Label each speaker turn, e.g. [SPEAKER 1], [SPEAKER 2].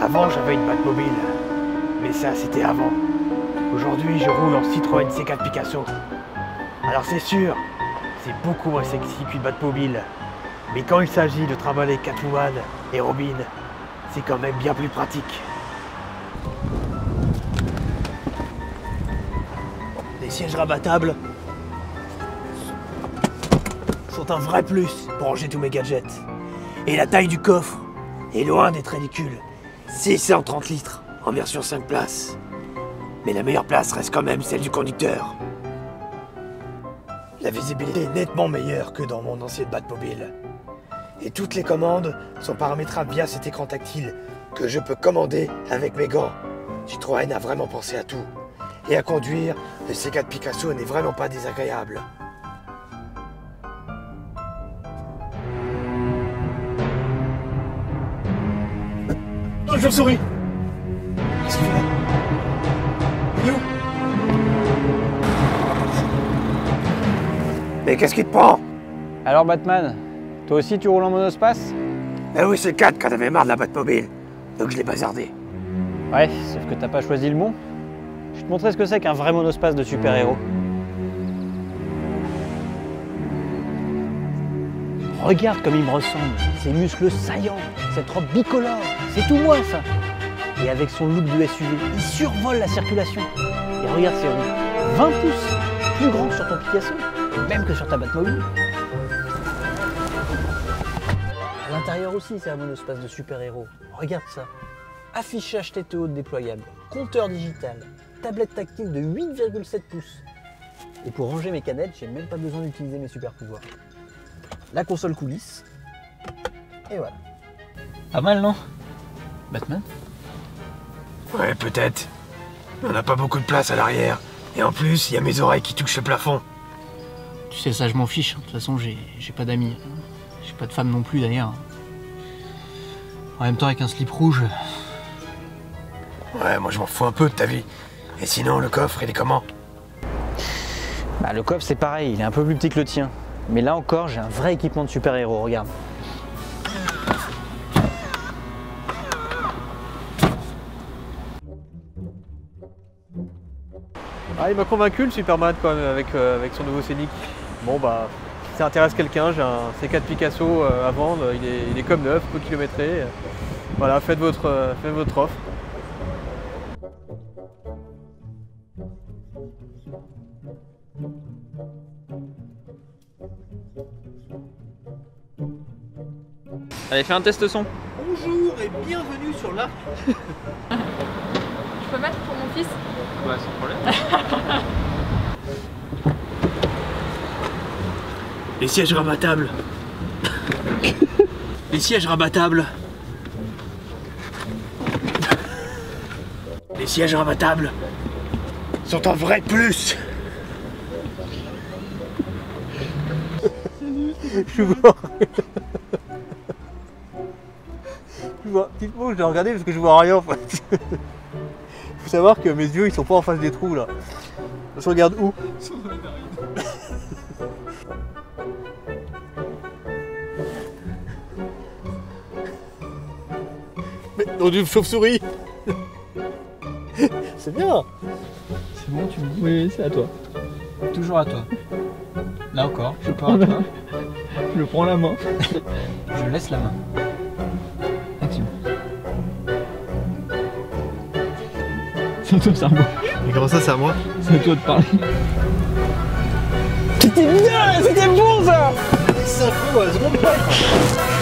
[SPEAKER 1] Avant, j'avais une Batmobile. Mais ça, c'était avant. Aujourd'hui, je roule en Citroën C4 Picasso. Alors c'est sûr, c'est beaucoup moins sexy qu'une Batmobile. Mais quand il s'agit de travailler Catwoman et Robin, c'est quand même bien plus pratique. Les sièges rabattables sont un vrai plus pour ranger tous mes gadgets. Et la taille du coffre est loin d'être ridicule. 630 litres en version 5 places. Mais la meilleure place reste quand même celle du conducteur. La visibilité est nettement meilleure que dans mon ancienne Batmobile. Et toutes les commandes sont paramétrables via cet écran tactile que je peux commander avec mes gants. Citroën a vraiment pensé à tout. Et à conduire, le C4 Picasso n'est vraiment pas désagréable. Oh, je souris. Qu'est-ce qu'il fait là? Il est où? Mais qu'est-ce qui te prend?
[SPEAKER 2] Alors Batman, toi aussi tu roules en monospace?
[SPEAKER 1] Eh oui, c'est le 4 quand t'avais marre de la Batmobile. Donc je l'ai bazardé.
[SPEAKER 2] Ouais, sauf que t'as pas choisi le bon. Je vais te montrer ce que c'est qu'un vrai monospace de super-héros. Regarde comme il me ressemble, ses muscles saillants, cette robe bicolore, c'est tout moi ça. Et avec son look de SUV, il survole la circulation. Et regarde ses roues, 20 pouces, plus grand que sur ton Picasso, et même que sur ta Batmobile. À l'intérieur aussi, c'est un monospace de super-héros. Regarde ça. Affichage tête haute déployable, compteur digital, tablette tactile de 8,7 pouces. Et pour ranger mes canettes, j'ai même pas besoin d'utiliser mes super pouvoirs. La console coulisse. Et voilà. Pas mal, non? Batman?
[SPEAKER 1] Ouais, peut-être. On n'a pas beaucoup de place à l'arrière. Et en plus, il y a mes oreilles qui touchent le plafond.
[SPEAKER 2] Tu sais, ça je m'en fiche. De toute façon, j'ai pas d'amis. J'ai pas de femme non plus d'ailleurs. En même temps, avec un slip rouge...
[SPEAKER 1] Ouais, moi je m'en fous un peu de ta vie. Et sinon, le coffre, il est comment?
[SPEAKER 2] Bah, le coffre, c'est pareil. Il est un peu plus petit que le tien. Mais là encore, j'ai un vrai équipement de super-héros. Regarde.
[SPEAKER 3] Ah, il m'a convaincu le Superman quand même avec son nouveau Scénic. Bon bah, si ça intéresse quelqu'un, j'ai un C4 Picasso à vendre, il est comme neuf, peu kilométré. Voilà, faites votre offre.
[SPEAKER 2] Allez, fais un test son.
[SPEAKER 3] Bonjour et bienvenue sur l'Arc.
[SPEAKER 4] Je peux mettre pour mon fils?
[SPEAKER 2] Ouais, sans problème.
[SPEAKER 1] Les sièges rabattables. Les sièges rabattables. Les sièges rabattables sont un vrai plus.
[SPEAKER 3] Je vois. Typiquement, je l'ai regardé parce que je vois rien en fait. Faut savoir que mes yeux ils sont pas en face des trous là. Je regarde où? Mais dans une chauve-souris. C'est bien.
[SPEAKER 2] C'est bon, tu me dis?
[SPEAKER 3] Oui, c'est à toi.
[SPEAKER 2] Toujours à toi. Là encore, je pars à toi.
[SPEAKER 3] Je prends la main.
[SPEAKER 2] Je laisse la main. Action.
[SPEAKER 3] C'est à toi, c'est à moi. Et comment ça, c'est à moi? C'est à toi de parler. C'était bien, c'était bon ça. C'est un coup à la seconde près.